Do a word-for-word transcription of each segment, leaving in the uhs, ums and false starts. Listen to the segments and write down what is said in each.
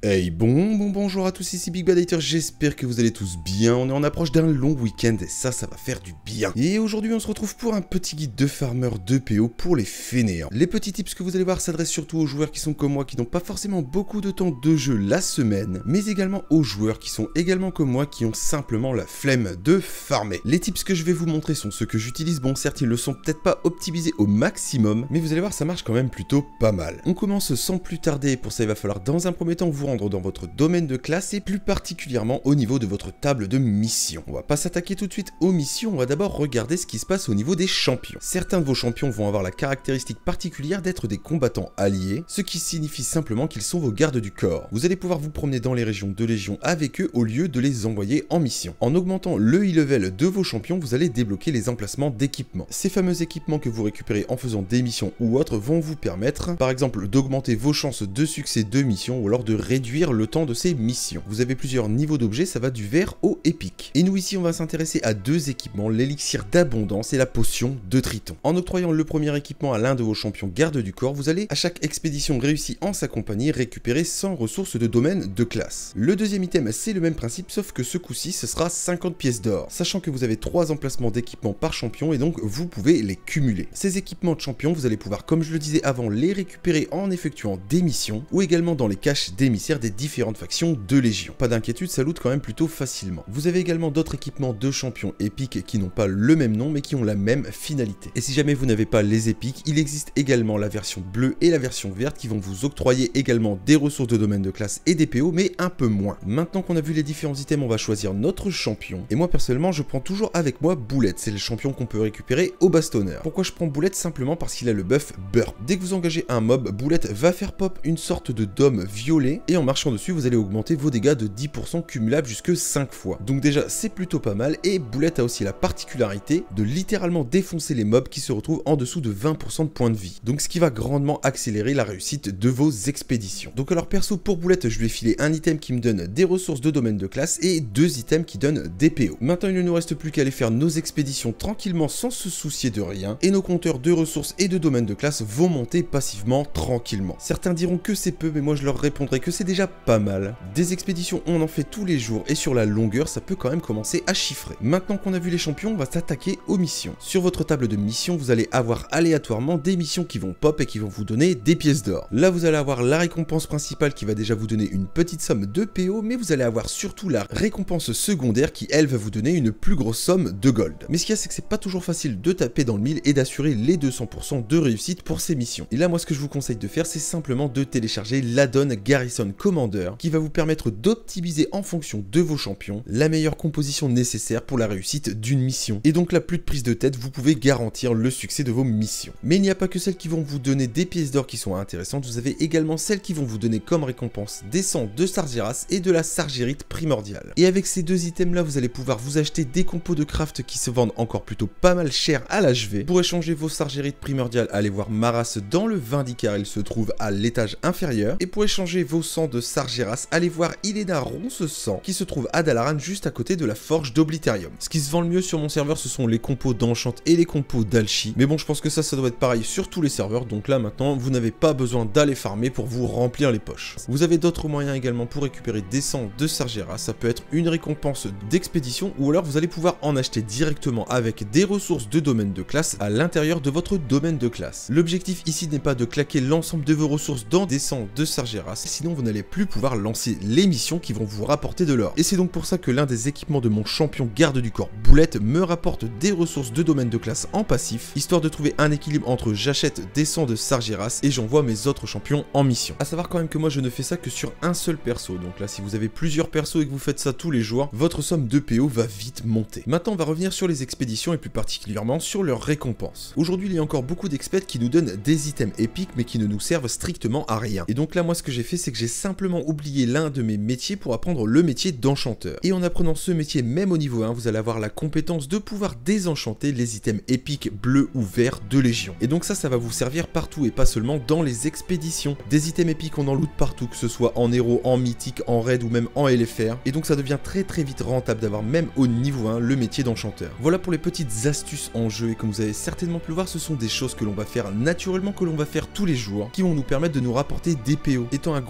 Hey, bon, bon, bonjour à tous, ici Big Bad Hater, j'espère que vous allez tous bien. On est en approche d'un long week-end et ça, ça va faire du bien. Et aujourd'hui, on se retrouve pour un petit guide de farmer de P O pour les fainéants. Les petits tips que vous allez voir s'adressent surtout aux joueurs qui sont comme moi, qui n'ont pas forcément beaucoup de temps de jeu la semaine, mais également aux joueurs qui sont également comme moi, qui ont simplement la flemme de farmer. Les tips que je vais vous montrer sont ceux que j'utilise. Bon, certes, ils ne sont peut-être pas optimisés au maximum, mais vous allez voir, ça marche quand même plutôt pas mal. On commence sans plus tarder. Pour ça, il va falloir dans un premier temps vous rendre dans votre domaine de classe et plus particulièrement au niveau de votre table de mission. On va pas s'attaquer tout de suite aux missions, on va d'abord regarder ce qui se passe au niveau des champions. Certains de vos champions vont avoir la caractéristique particulière d'être des combattants alliés, ce qui signifie simplement qu'ils sont vos gardes du corps. Vous allez pouvoir vous promener dans les régions de Légion avec eux au lieu de les envoyer en mission. En augmentant le e-level de vos champions, vous allez débloquer les emplacements d'équipements. Ces fameux équipements que vous récupérez en faisant des missions ou autres vont vous permettre, par exemple, d'augmenter vos chances de succès de mission ou alors de réduire le temps de ces missions. Vous avez plusieurs niveaux d'objets, ça va du vert au épique. Et nous ici on va s'intéresser à deux équipements, l'élixir d'abondance et la potion de Triton. En octroyant le premier équipement à l'un de vos champions garde du corps, vous allez à chaque expédition réussie en sa compagnie récupérer cent ressources de domaine de classe. Le deuxième item c'est le même principe, sauf que ce coup-ci ce sera cinquante pièces d'or, sachant que vous avez trois emplacements d'équipements par champion et donc vous pouvez les cumuler. Ces équipements de champion, vous allez pouvoir, comme je le disais avant, les récupérer en effectuant des missions ou également dans les caches d'émissaires des différentes factions de Légion. Pas d'inquiétude, ça loot quand même plutôt facilement. Vous avez également d'autres équipements de champions épiques qui n'ont pas le même nom mais qui ont la même finalité. Et si jamais vous n'avez pas les épiques, il existe également la version bleue et la version verte qui vont vous octroyer également des ressources de domaine de classe et des P O mais un peu moins. Maintenant qu'on a vu les différents items, on va choisir notre champion. Et moi personnellement, je prends toujours avec moi Boulette, c'est le champion qu'on peut récupérer au bastonneur. Pourquoi je prends Boulette? Simplement parce qu'il a le buff Burp. Dès que vous engagez un mob, Boulette va faire pop une sorte de dôme violet et en marchant dessus, vous allez augmenter vos dégâts de dix pour cent cumulables jusque cinq fois. Donc déjà, c'est plutôt pas mal et Boulette a aussi la particularité de littéralement défoncer les mobs qui se retrouvent en dessous de vingt pour cent de points de vie. Donc ce qui va grandement accélérer la réussite de vos expéditions. Donc alors perso, pour Boulette, je lui ai filé un item qui me donne des ressources de domaine de classe et deux items qui donnent des P O. Maintenant, il ne nous reste plus qu'à aller faire nos expéditions tranquillement sans se soucier de rien et nos compteurs de ressources et de domaine de classe vont monter passivement tranquillement. Certains diront que c'est peu, mais moi je leur répondrai que c'est déjà pas mal. Des expéditions, on en fait tous les jours et sur la longueur, ça peut quand même commencer à chiffrer. Maintenant qu'on a vu les champions, on va s'attaquer aux missions. Sur votre table de missions, vous allez avoir aléatoirement des missions qui vont pop et qui vont vous donner des pièces d'or. Là, vous allez avoir la récompense principale qui va déjà vous donner une petite somme de P O, mais vous allez avoir surtout la récompense secondaire qui, elle, va vous donner une plus grosse somme de gold. Mais ce qu'il y a, c'est que c'est pas toujours facile de taper dans le mille et d'assurer les deux cents pour cent de réussite pour ces missions. Et là, moi, ce que je vous conseille de faire, c'est simplement de télécharger l'add-on Garrison Commander qui va vous permettre d'optimiser en fonction de vos champions la meilleure composition nécessaire pour la réussite d'une mission. Et donc là, plus de prise de tête, vous pouvez garantir le succès de vos missions. Mais il n'y a pas que celles qui vont vous donner des pièces d'or qui sont intéressantes, vous avez également celles qui vont vous donner comme récompense des sangs de Sargeras et de la Sargérite primordiale. Et avec ces deux items là, vous allez pouvoir vous acheter des compos de craft qui se vendent encore plutôt pas mal cher à l'H V. Pour échanger vos Sargérites primordiales, allez voir Maras dans le Vindicar, il se trouve à l'étage inférieur. Et pour échanger vos sangs de Sargeras, allez voir Ilena Ronce Sang qui se trouve à Dalaran juste à côté de la forge d'Obliterium. Ce qui se vend le mieux sur mon serveur, ce sont les compos d'Enchant et les compos d'Alchi. Mais bon, je pense que ça, ça doit être pareil sur tous les serveurs. Donc là, maintenant, vous n'avez pas besoin d'aller farmer pour vous remplir les poches. Vous avez d'autres moyens également pour récupérer des sangs de Sargeras. Ça peut être une récompense d'expédition ou alors vous allez pouvoir en acheter directement avec des ressources de domaine de classe à l'intérieur de votre domaine de classe. L'objectif ici n'est pas de claquer l'ensemble de vos ressources dans des sangs de Sargeras, sinon vous n'allez plus pouvoir lancer les missions qui vont vous rapporter de l'or. Et c'est donc pour ça que l'un des équipements de mon champion garde du corps Boulette me rapporte des ressources de domaine de classe en passif, histoire de trouver un équilibre entre j'achète des sangs de Sargeras et j'envoie mes autres champions en mission. A savoir quand même que moi je ne fais ça que sur un seul perso, donc là si vous avez plusieurs persos et que vous faites ça tous les jours, votre somme de P O va vite monter. Maintenant on va revenir sur les expéditions et plus particulièrement sur leurs récompenses. Aujourd'hui il y a encore beaucoup d'expeds qui nous donnent des items épiques mais qui ne nous servent strictement à rien. Et donc là moi ce que j'ai fait, c'est que j'ai simplement oublié l'un de mes métiers pour apprendre le métier d'enchanteur. Et en apprenant ce métier même au niveau un, vous allez avoir la compétence de pouvoir désenchanter les items épiques bleus ou verts de Légion. Et donc ça, ça va vous servir partout et pas seulement dans les expéditions. Des items épiques on en loot partout, que ce soit en héros, en mythique, en raid ou même en L F R. Et donc ça devient très très vite rentable d'avoir même au niveau un le métier d'enchanteur. Voilà pour les petites astuces en jeu et comme vous avez certainement pu le voir, ce sont des choses que l'on va faire naturellement, que l'on va faire tous les jours, qui vont nous permettre de nous rapporter des P O. Étant un gros fainéant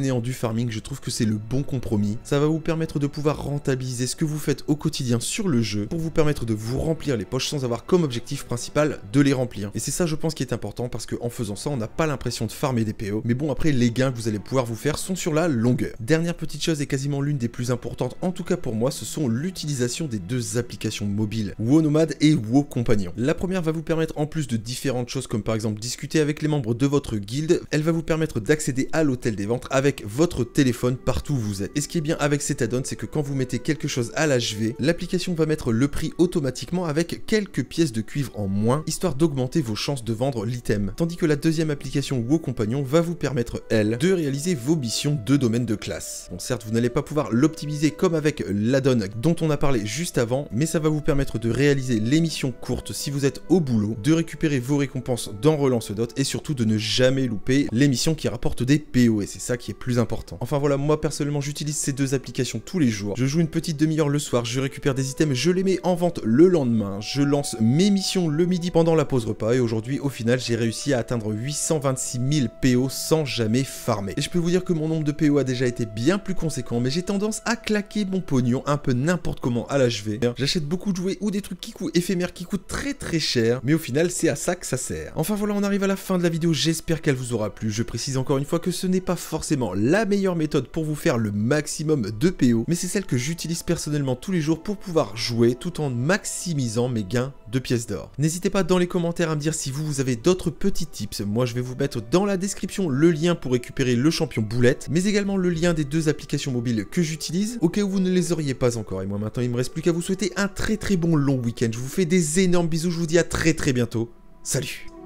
fainéant du farming, je trouve que c'est le bon compromis. Ça va vous permettre de pouvoir rentabiliser ce que vous faites au quotidien sur le jeu pour vous permettre de vous remplir les poches sans avoir comme objectif principal de les remplir. Et c'est ça je pense qui est important parce qu'en faisant ça on n'a pas l'impression de farmer des P O, mais bon après les gains que vous allez pouvoir vous faire sont sur la longueur. Dernière petite chose et quasiment l'une des plus importantes en tout cas pour moi, ce sont l'utilisation des deux applications mobiles, WoW Nomad et WoW Compagnon. La première va vous permettre en plus de différentes choses comme par exemple discuter avec les membres de votre guilde, elle va vous permettre d'accéder à l'hôtel des ventes avec votre téléphone partout où vous êtes. Et ce qui est bien avec cet add-on, c'est que quand vous mettez quelque chose à l'H V, l'application va mettre le prix automatiquement avec quelques pièces de cuivre en moins, histoire d'augmenter vos chances de vendre l'item. Tandis que la deuxième application WoW Compagnon va vous permettre, elle, de réaliser vos missions de domaine de classe. Bon certes, vous n'allez pas pouvoir l'optimiser comme avec l'add-on dont on a parlé juste avant, mais ça va vous permettre de réaliser les missions courtes si vous êtes au boulot, de récupérer vos récompenses dans Relance Dot et surtout de ne jamais louper les missions qui rapportent des P O, et c'est ça qui est plus important. Enfin voilà, moi personnellement j'utilise ces deux applications tous les jours, je joue une petite demi-heure le soir, je récupère des items, je les mets en vente le lendemain, je lance mes missions le midi pendant la pause repas, et aujourd'hui au final j'ai réussi à atteindre huit cent vingt-six mille P O sans jamais farmer. Et je peux vous dire que mon nombre de P O a déjà été bien plus conséquent, mais j'ai tendance à claquer mon pognon un peu n'importe comment à l'H V. J'achète beaucoup de jouets ou des trucs qui coûtent éphémères, qui coûtent très très cher, mais au final c'est à ça que ça sert. Enfin voilà, on arrive à la fin de la vidéo, j'espère qu'elle vous aura plu. Je précise encore une fois que ce n'est pas forcément la meilleure méthode pour vous faire le maximum de P O, mais c'est celle que j'utilise personnellement tous les jours pour pouvoir jouer tout en maximisant mes gains de pièces d'or. N'hésitez pas dans les commentaires à me dire si vous, vous avez d'autres petits tips. Moi je vais vous mettre dans la description le lien pour récupérer le champion boulette, mais également le lien des deux applications mobiles que j'utilise, au cas où vous ne les auriez pas encore. Et moi maintenant il me reste plus qu'à vous souhaiter un très très bon long week-end. Je vous fais des énormes bisous, je vous dis à très très bientôt. Salut!